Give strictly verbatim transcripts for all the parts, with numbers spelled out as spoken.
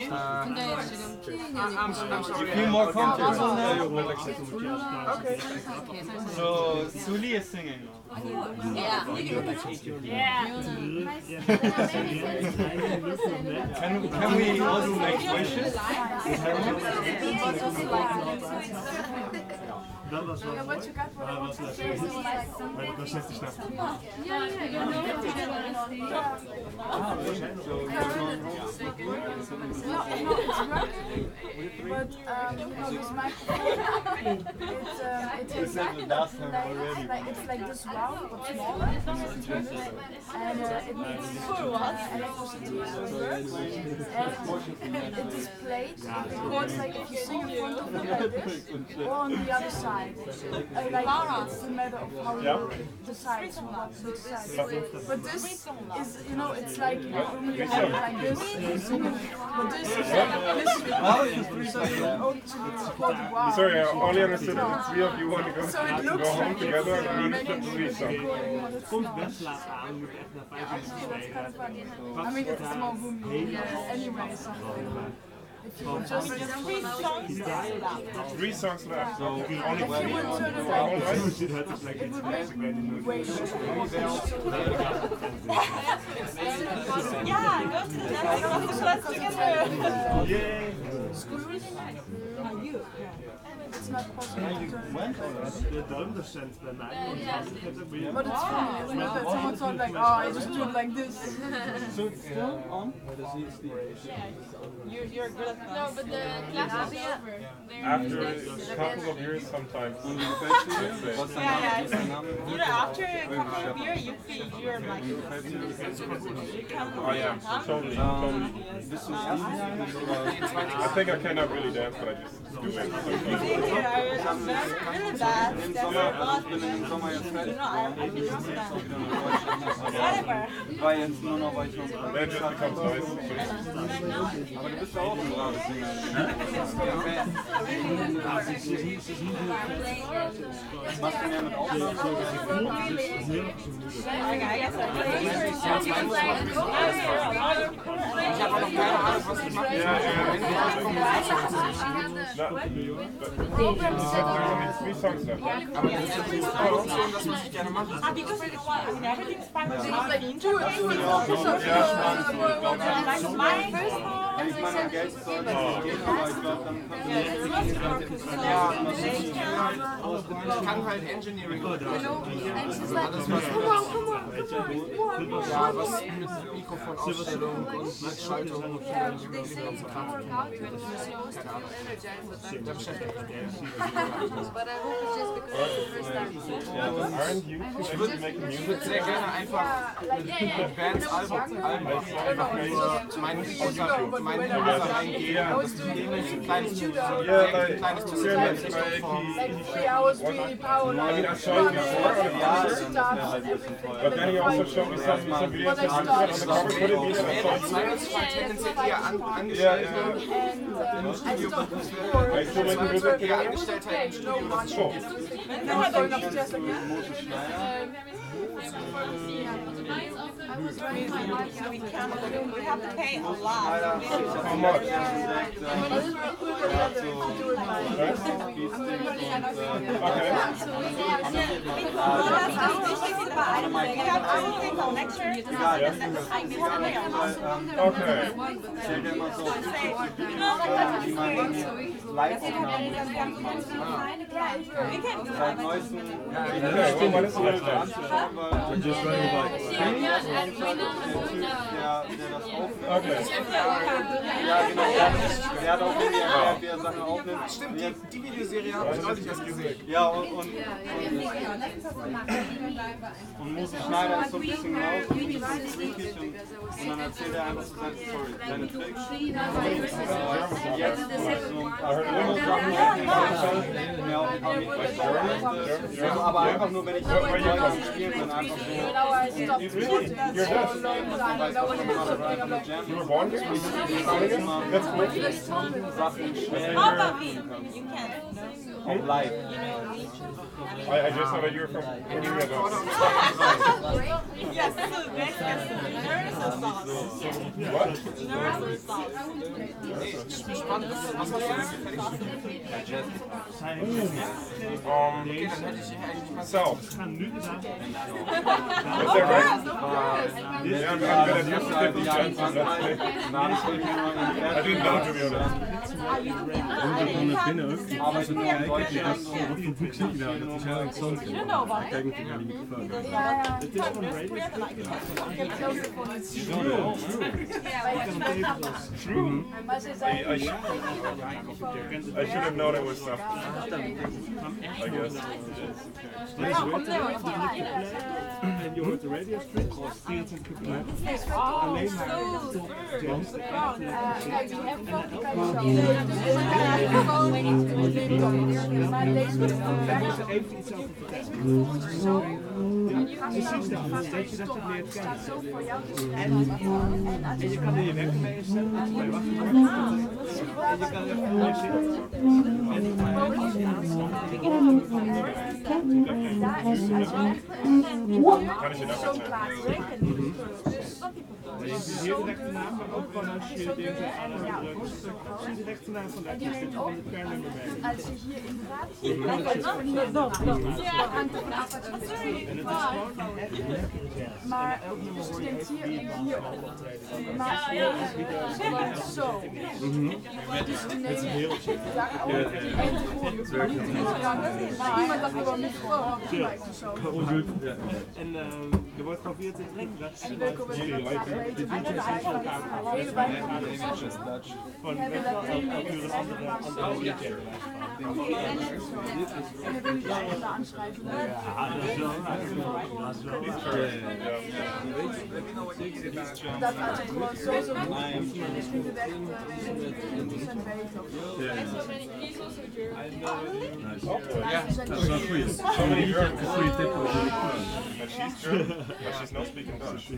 근데 지금 I'm, I'm sorry. You feel more comfortable now? Okay. So, Suli is singing now. Yeah. Can, can we also make wishes? Dat was wel mooi, maar dat was les. Maar dat was net te snel. But um, you know, this microphone, it's, um, it's, it's, like, like, it's like this round, but smaller, and uh, it needs uh, electricity, so it works, and it is played, it records like if you sing in front of it like this, or on the other side, uh, like it's a matter of how you decide what which side. But this is, you know, it's like you normally have it like this, you sing it, but this is like this. So you actually record wow. Sorry, I only understood that the three of you want to go, So it go looks home like together it's, uh, and need making to three songs. Komt best laat aan, moet echt na vijf minuten spelen. I mean, it's a small room anyway, so if you would just Three songs left. So only if you three. would turn it All like right. this, it would make way more. Yeah, go to the next one. Let's together. Yay! It's not possible to turn it like this. De drumdocent bij mij, But it's funny, isn't it? That someone thought like, oh, I just do it like this. So it's still on? You're, you're good at that. No, but the class is over. After a couple of years, sometimes. What's the Yeah, yeah. name? You know, after a couple of years, you feel you're like, you can Oh yeah, totally, totally. Bist du Suzanne? I think I cannot really dance, but I just do it. I'm really bad. Im That's Sommer, not, also ich bin im Sommer jetzt you fertig. know, I, I can Wieder understand. nach Deutschland. Whatever. Ich war jetzt nur noch, weil ich noch so Then it just becomes nice. aber du bist ja auch ein braves Sänger. Machst du mehr mit Aufnahmen? Ich habe noch keine Ahnung, was ich mache. Ja, ja. Three songs left. Aber das ist die Option, das muss ich gerne machen. Ah, because it was, everything's fine. It's like two or three songs of Ja, Like my first one. Ich meine, am Geld soll das nicht gehen, aber ich glaube, dann kannst du ja, ich kann halt Engineering. and she's like, Alles, come was on, come on, come on, ja, was mit Mikrofonausstellung und Schaltung und yeah, they say you can work out when you're supposed to feel energized, but I hope it's just because it's the first time. Aren't you actually making music? Ich würde sehr gerne einfach mit Bands Album einfach nur meinen User meinen User reingehen und das Problem ist ein kleines Projekt, ein kleines Projekt. Like three hours really power. I mean, I showed you before on the cover, but then he also showed me some, some videos that on the cover could have been a tendenziell eher angestellt im Studio. Weil ich so lange Musik eher Angestellter im Studio, das ist schon. We have to pay a lot. How much? Okay. We have everything on lecture. Okay. Live-Aufnahmen. Seit neuestem Okay, well, wann ist die Welt da? anzuschauen, weil just running by. der, der das aufnimmt. Okay. Ja, genau. Der hat auch irgendwie erklärt, wie er Sachen aufnimmt. Stimmt, die, die Videoserie habe ich neulich erst gesehen. Ja, und, und, und, und Musi Schneider ist so ein bisschen raus und ein bisschen freakig und, und dann erzählt er einfach so seine Story, seine Tricks. Und jetzt so ein paar mehr auf also, aber einfach nur, wenn ich Leute spielen bin, einfach so. You're dead. You were born here? That's cool. Sachen schnell Probably. You can. auf live. I, I just know that you're from Groningen. Yes, so next question. Universal sauce. What? Universal sauce. Um, so. Is that right? Yeah, I'm I'm good at using fifty cents. That's it. I didn't know, to be honest. Aber ich bin ja in Deutschland. Wat voor boek zie je nou? Dat is heel interessant. Kijk nog naar die microfoon. Het is van radio. True. I, I, should, I should have known it was stuff. I guess. En je hoort de radio strip, vierentwintig uur. Alleen maar top jams. Kijk, die heb ik ook die kan je zo. Maar deze wordt ook weg. Even iets over vertellen. Zo. Precies dat, dat je dat je leert kennen. Zo voor jou te En, en je kan er je wekker mee instellen, dat je bij wachten wordt. En je kan er veel meer zitten. En als je aanstaat, daar is het Kan ik je dat zo zeggen? klaar. je ziet hier direct de naam, maar ook van als je deze aan het drukt, zie je direct de naam van de artiest en van het kernummer bij. Als je hierin gaat, dan hangt het vanaf wat je En het is gewoon een echt lekkere jazz. maar dus je denkt hier en hier op. Maar hier is gewoon zo. Dus we nemen Heel chill. daar ook die ene gewoon niet iemand dat gewoon niet gewoon gebruikt of zo. En uh, er wordt gewoon vierentwintig uur dat En die weken we dat graag weten. En dan eigenlijk hele weinig gewoon best wel elke uur een andere andere D J. en dan wil je daar even aanschrijven. Ja, dat is wel dat is wel Dat als het gewoon zo zo goed is, niet de weg interessant weten. Yeah. Dat is wel goed. So many German. Een goede tip voor de And she's German, but she's not speaking Dutch.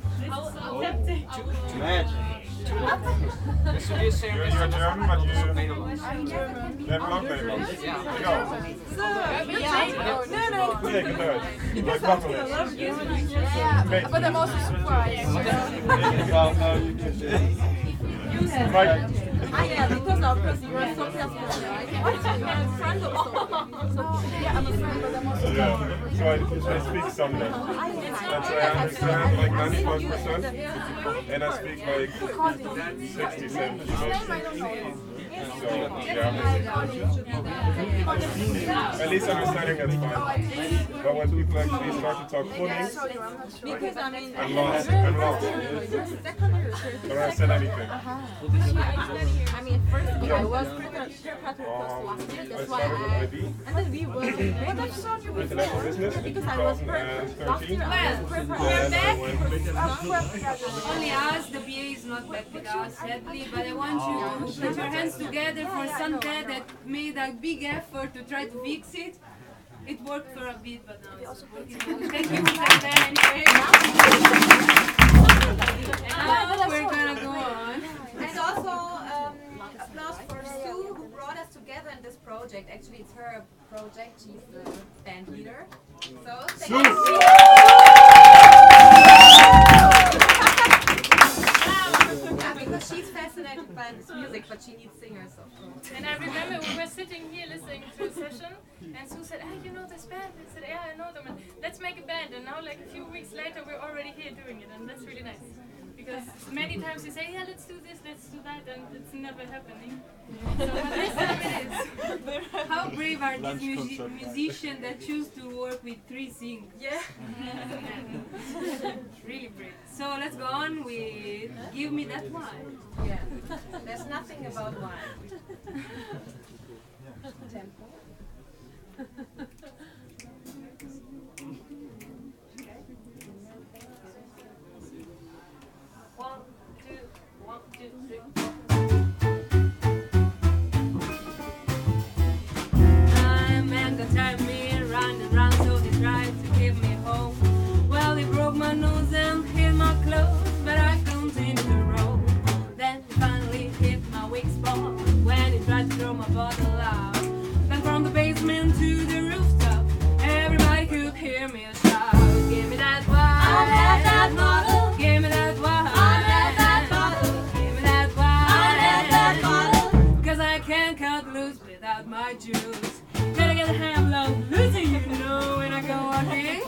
Magic. You're, you're German, but you Nederlands. I'm German. never loved Nederlands. There you go. Yeah, no, no. Nee, ik kan Duits. Like Buffalo. Yeah, but I'm also surprised. Well, no, you can Mike, Ah, yeah, because of because you are Sophia's friend, right? What? You're a friend of Sophia. Yeah, I'm a friend, but I'm also yeah, so I, I speak some Dutch. That's why I understand like ninety-five percent, and I speak like sixty, seventy maybe. So, yeah. At least understanding that's fine. But when people actually start to talk Groningen, Because I mean, I'm lost. I'm lost. I don't understand anything. I mean, first I was prepared for Um, last year. I That's why started with I I B, and then we were international business, in because I was prepared last year. twenty thirteen. I was prepared. And I went Only us, the B A is not back with us, sadly, but I want you to put your hands together for Sante that made a big effort to try to fix it. It worked for a bit, but now it's working. Thank you for that anyway. And now we're gonna go on. And also um, applause for Sue, who brought us together in this project. Actually, it's her project. She's the band leader. So thank you. Yeah, because she's fascinated by this music, but she needs singers. So. And I remember we were sitting here listening to a session, and Sue said, "Hey, you know this band?" I said, "Yeah, I know them. And let's make a band." And now, like a few weeks later, we're already here doing it, and that's really nice. Because many times you say, "Yeah, let's do this, let's do that," and it's never happening. So but this time it is. How brave are these music musicians that choose to work with three singers? Yeah. Really brave. So let's go on with Give Me That Wine. Yeah. There's nothing about wine. Tempo. One, two, one, two, three. My man got tired of me running around, so he tried to get me home. Well, he broke my nose and hid my clothes, but I continued to roll. Then finally throw my bottle out. Then from the basement to the rooftop, everybody could hear me shout, give me that wine, I'll have that bottle, give me that wine, I'll have that bottle, give me that wine, I'll have that bottle, cause I can't cut loose without my juice. Gotta get a handle on losing, you know, when I go walking.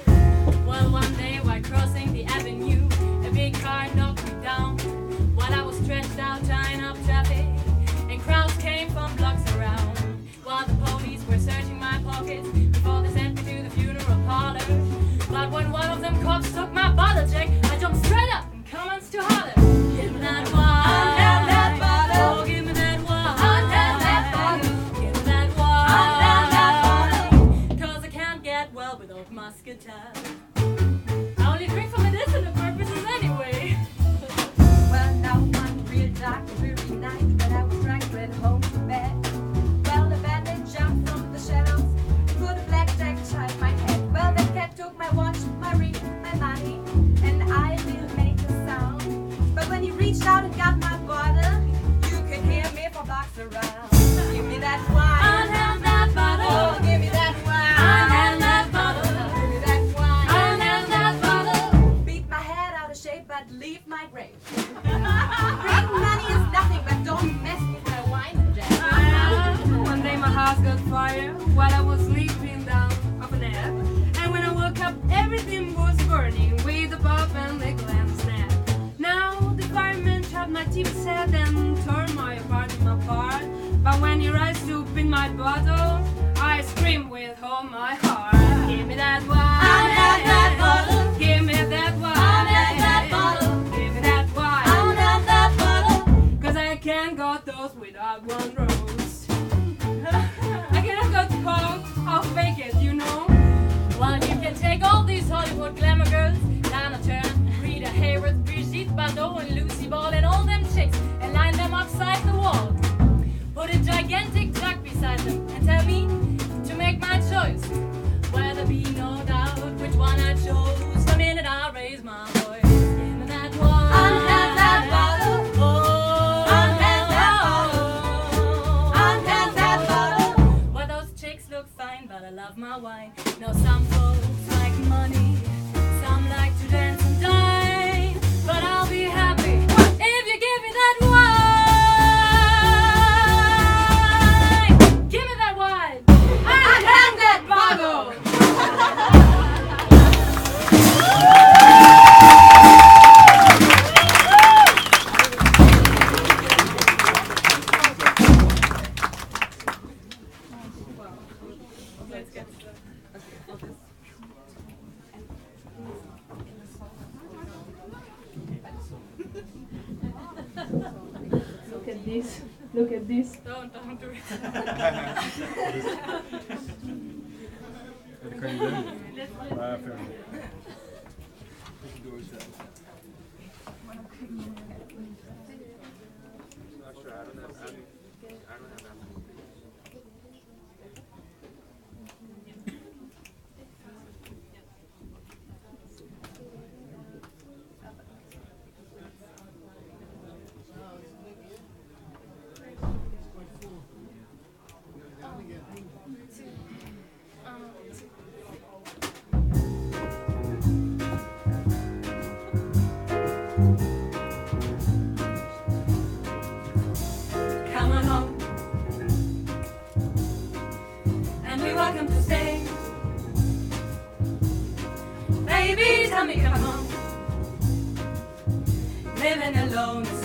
Well, one day while crossing the avenue, a big car knocked me down while I was stretched out tying up traffic, and crowds came from blocks around while the police were searching my pockets before they sent me to the funeral parlor. But when one of them cops took my bottle check, I jumped straight up and commenced to holler, give me that wine, I'll have that bottle, oh, give me that wine, I'll have that bottle, give me that wine, I'll have that bottle, cause I can't get well without muscatel. I only drink for medicinal purposes anyway. Well, now one real dark and weary night when I was drunk, went home to bed. Well, the bandit jumped from the shadows, put a blackjack beside my head. Well, the cat took my watch, my ring, my money, and I didn't make a sound. But when he reached out and got my bottle, you could hear me for blocks around. Give me that wine, I'll have that bottle, oh, give me that wine, I'll have that bottle, give me that wine, I'll have that bottle. beat my head out of shape but leave my grave. Bring money is nothing, but don't mess with my wine, Jack. One day my house got fire while I was sleeping down off a nap, and when I woke up everything was burning with the pop and nickel and snap. Now the fireman shot my T V set and tore my apartment apart, but when he rise to pin my bottle, I scream with all my heart, give me that wine, I'll have that bottle, give me that wine, I'll have that bottle, give me that wine, I'll have that bottle. cause I can't got those without one rose. I cannot got coke, I'll fake it, you know. Well, you can take all these Hollywood glamour girls, Lana Turner, Rita Hayworth, Brigitte Bardot, and Lucy Ball, and all them chicks, and line them upside the wall. Put a gigantic duck beside them and tell me to make my choice. Well, there be no doubt which one I chose the minute I raise my voice. Give me that wine, I'll have that bottle, oh, I'll have that bottle, I'll have that bottle. well, those chicks look fine, but I love my wine. Now some folks like money, some like to dance and dine, but I'll be happy if you give me that wine. Give me that wine. I'll have that bottle. Let's get started. Look at this. Look at this. Don't, don't do it. Dat kan je doen. Maar verder. Come on home, and we welcome to stay. Baby, tell me, come on. Living alone is